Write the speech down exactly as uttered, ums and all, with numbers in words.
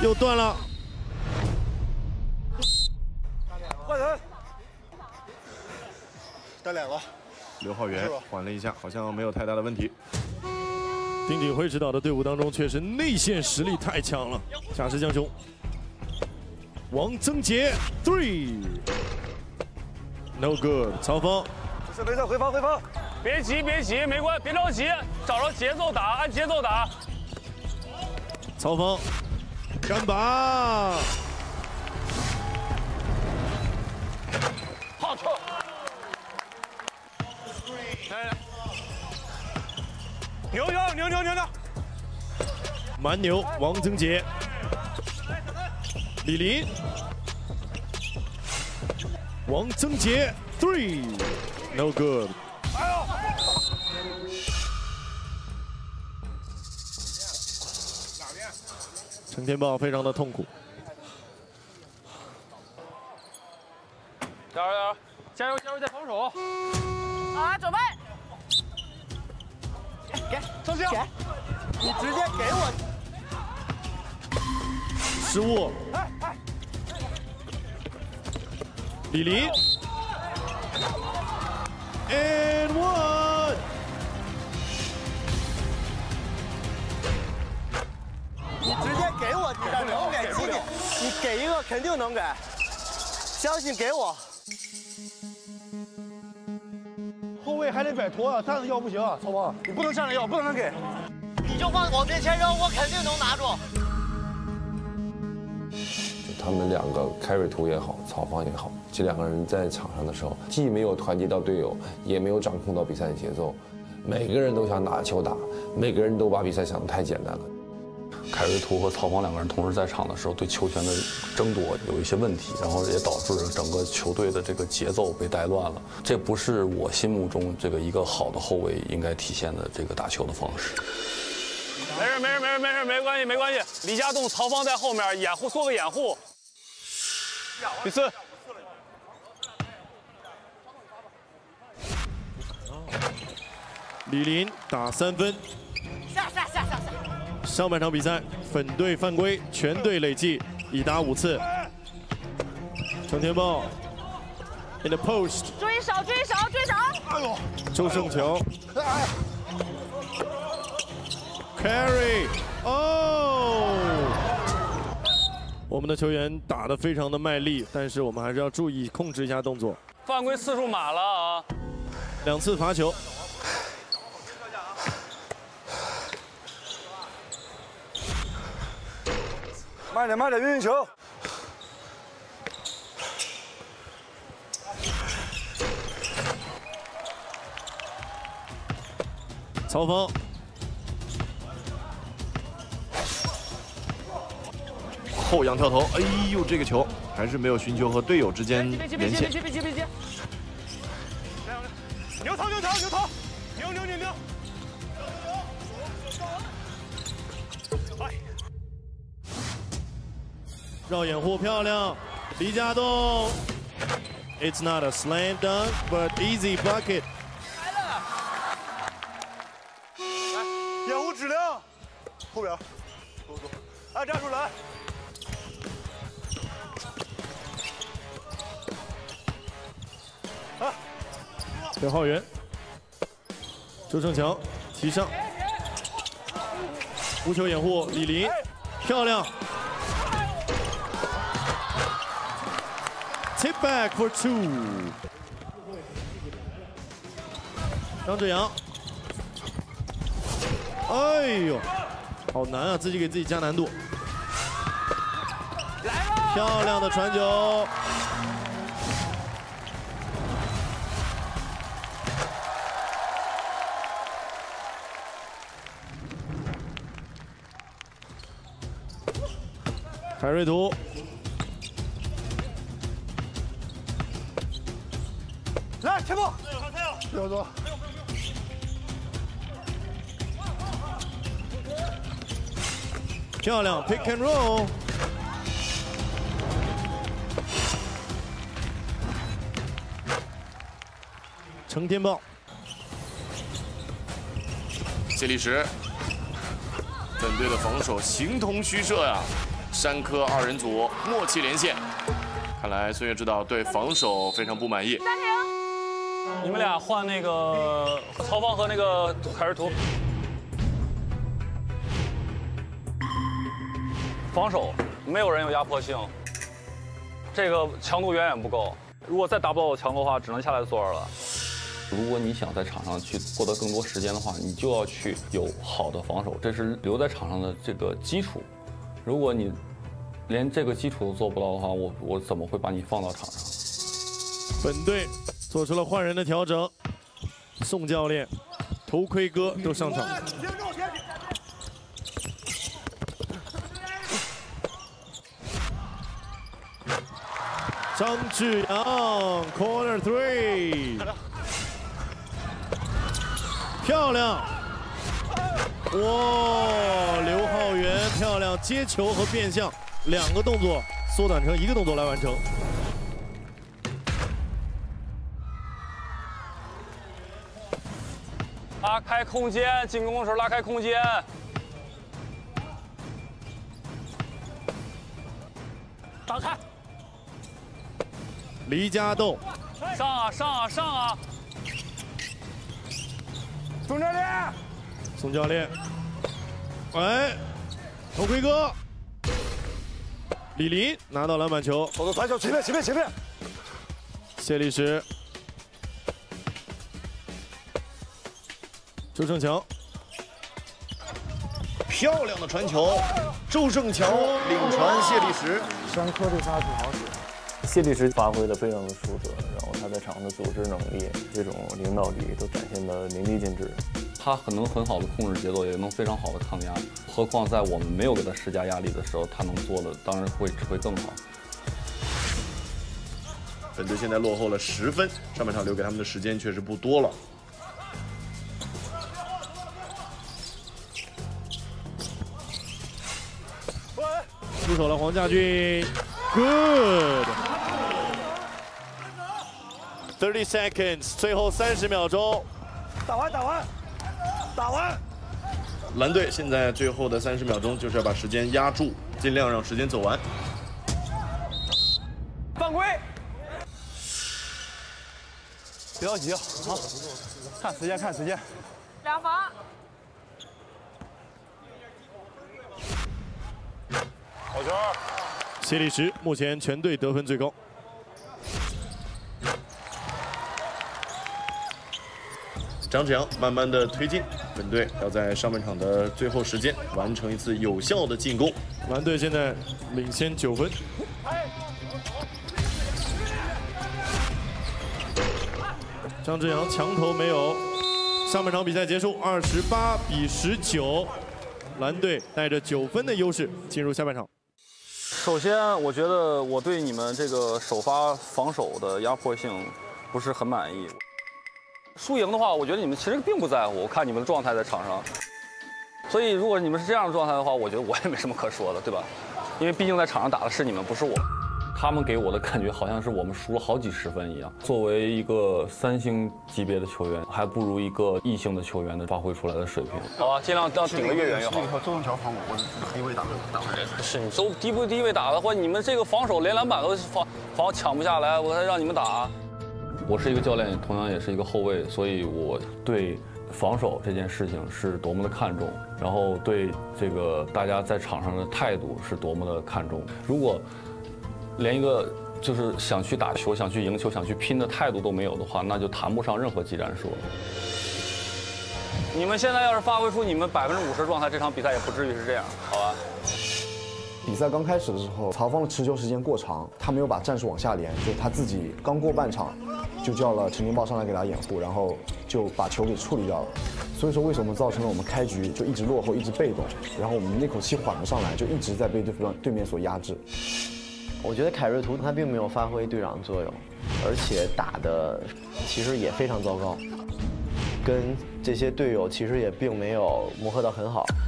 又断了。 换人，带脸了。 刘浩源缓了一下，好像没有太大的问题。 丁锦辉指导的队伍当中，确实内线实力太强了。贾石将雄，王增杰 ，three，no good， 曹芳， 没事没事，回防回防， 别急别急，没关，别着急，找着节奏打，按节奏打。 曹芳，干拔， 好球！来来。 牛牛牛牛牛牛！ 蛮牛王增杰，李林，王增杰 ，three，no good。 哎呦！ 陈天豹非常的痛苦。 加油加油加油加油！在防守。 啊，准备。 给，周星，你直接给我。 失误。李林 ，and one。 你直接给我，你能给几点？你给一个肯定能给，相信给我。 后卫还得摆脱啊，站着要不行，曹芳，你不能站着要，不能给。你就往我面前扔，我肯定能拿住。 就他们两个，凯瑞图也好，曹芳也好，这两个人在场上的时候，既没有团结到队友，也没有掌控到比赛的节奏，每个人都想拿球打，每个人都把比赛想得太简单了。 凯瑞图和曹芳两个人同时在场的时候，对球权的争夺有一些问题，然后也导致了整个球队的这个节奏被带乱了。这不是我心目中这个一个好的后卫应该体现的这个打球的方式。 没事没事没事没事，没关系没关系。李家栋、曹芳在后面掩护，做个掩护。第四。 李林打三分。 下下下下下。 上半场比赛，粉队犯规，全队累计已达五次。程天豹 in the post， 追手追手追手！ 哎呦， 周胜乔 ，carry， 哦，我们的球员打得非常的卖力，但是我们还是要注意控制一下动作。 犯规次数满了啊， 两次罚球。 慢点，慢点，运运球。 曹芳，后仰跳投，哎呦，这个球还是没有寻求和队友之间连线。 别接别接别接别接！牛头牛头牛头，牛牛牛牛！哎。 绕掩护漂亮，李家栋 ，It's not a slam dunk, but easy bucket。 来了，来，掩护质量，后边，走走，按战术来。啊， 刘浩源，周胜强提上，无球掩护，李林，漂亮。 Tip back for two。张志扬，哎呦，好难啊！自己给自己加难度。 来了， 漂亮的传球。凯瑞图。 来，前锋，刘总， 漂亮 ，pick and roll。程天豹， 谢立时，本队的防守形同虚设呀。 山科二人组默契连线，看来孙悦指导对防守非常不满意。 暂停。 你们俩换那个曹芳和那个凯瑞图。防守没有人有压迫性，这个强度远远不够。如果再达不到我强度的话，只能下来做二了。 如果你想在场上去获得更多时间的话，你就要去有好的防守，这是留在场上的这个基础。如果你连这个基础都做不到的话，我我怎么会把你放到场上？ 本队做出了换人的调整，宋教练、头盔哥都上场。张志阳 ，corner three。 漂亮！哇，刘浩源漂亮接球和变向两个动作缩短成一个动作来完成。 拉开空间，进攻的时候拉开空间。打开！ 黎家栋， 上啊上啊上啊！ 宋教练， 宋教练，哎，头盔哥，李林拿到篮板球， 走走传球，前面前面前面， 谢立时，周胜强，漂亮的传球，周胜强领传谢立时， 山科对他挺好使。谢立时发挥的非常的出色，然后他在场上的组织能力、这种领导力都展现的淋漓尽致。 他很能很好的控制节奏，也能非常好的抗压。何况在我们没有给他施加压力的时候，他能做的当然会只会更好。 本队现在落后了十分，上半场留给他们的时间确实不多了。出手了黄家俊 ，Good。thirty seconds， 最后三十秒钟。 打完打完打完。 蓝队现在最后的三十秒钟就是要把时间压住，尽量让时间走完。 犯规！别着急啊，看时间看时间。 两防。 好球！ 谢立时目前全队得分最高。张志阳慢慢的推进，本队要在上半场的最后时间完成一次有效的进攻。蓝队现在领先九分。张志阳强投没有。上半场比赛结束，二十八比十九，蓝队带着九分的优势进入下半场。 首先，我觉得我对你们这个首发防守的压迫性不是很满意。输赢的话，我觉得你们其实并不在乎。我看你们的状态在场上，所以如果你们是这样的状态的话，我觉得我也没什么可说的，对吧？因为毕竟在场上打的是你们，不是我。他们给我的感觉好像是我们输了好几十分一样。作为一个三星级别的球员，还不如一个异星的球员的发挥出来的水平。好吧，尽量让顶得越远越好。 那条周正桥防我，我低位打打回来。 是你周低不低位打的话，你们这个防守连篮板都防防抢不下来，我还让你们打。我是一个教练，同样也是一个后卫，所以我对防守这件事情是多么的看重，然后对这个大家在场上的态度是多么的看重。如果连一个就是想去打球、想去赢球、想去拼的态度都没有的话，那就谈不上任何技战术了。你们现在要是发挥出你们百分之五十状态，这场比赛也不至于是这样，好吧？ 比赛刚开始的时候，曹芳的持球时间过长，他没有把战术往下连，就他自己刚过半场，就叫了陈金豹上来给他掩护，然后就把球给处理掉了。所以说，为什么造成了我们开局就一直落后、一直被动，然后我们那口气缓不上来，就一直在被对方对面所压制。 我觉得凯瑞图他并没有发挥队长的作用，而且打的其实也非常糟糕，跟这些队友其实也并没有磨合得很好。